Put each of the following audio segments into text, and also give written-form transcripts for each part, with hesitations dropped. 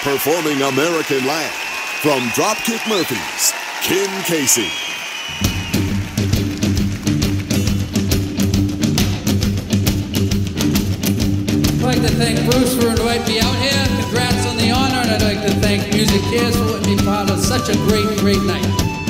Performing American Land from Dropkick Murphys, Ken Casey. I'd like to thank Bruce for inviting me out here. Congrats on the honor, and I'd like to thank MusiCares for letting me part of such a great, great night.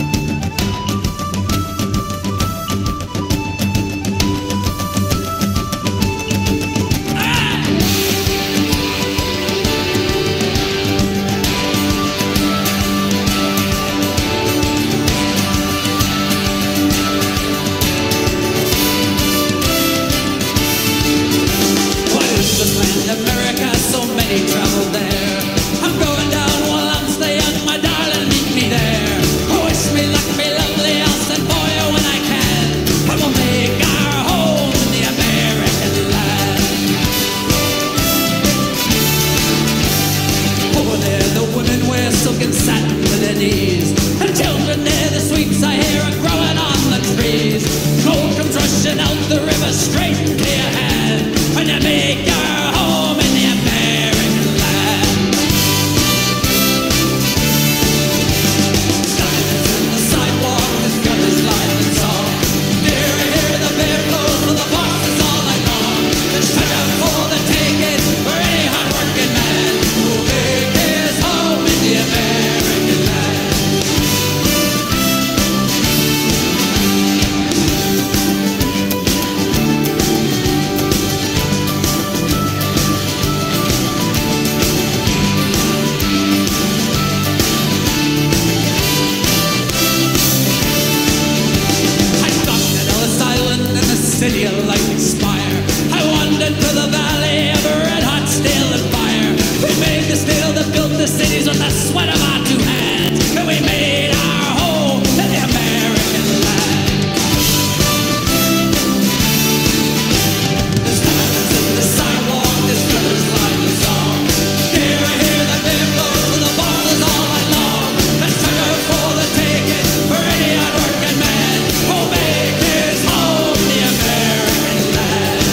America, so many travel there. I'm going down while I'm staying, my darling, meet me there. Oh, wish me luck, me lovely, I'll send for you when I can. And we'll make our home in the American land. Over there, the women wear silk and satin to their knees, and children there, the sweets I hear are growing on the trees. Gold comes rushing out the river straight into your hand when you make your home in the American land. Diamonds in the sidewalk, this gun is light and song. Hear, hear the beer blows for the bosses all night long. There's treasure for the taking for any hard-working man who make his home in the American land. City of lightning spire, I wandered through the valley of red-hot steel and fire. We made the steel that built the cities with the sweat of our two hands, and we made our home in the American land. There's diamonds in the sidewalk, there's brothers like the song. Hear, hear the beer blows for the bosses all night long. There's treasure for the taking for any hard-working man who make his home in the American land.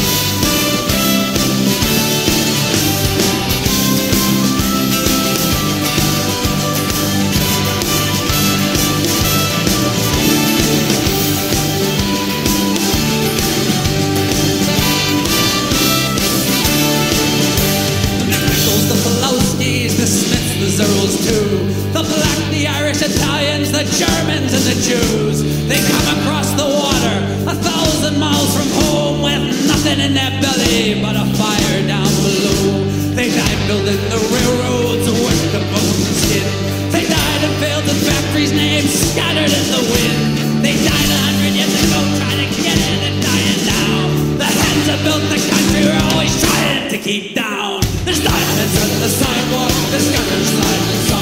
The Nichols, the Pulowskis, the Smiths, the Zerls too, the Black, the Irish, Italians, the Germans, and the Jews. They come across the water 1,000 miles from home with nothing in their belly but a fire down below. They died building the railroads, worked the bones and skin. They died in fields and factories, names scattered in the wind. They died 100 years ago trying to get in and dying now. The hands that built the country were always trying to keep down. There's diamonds on the sidewalk, there's gunners lying inside.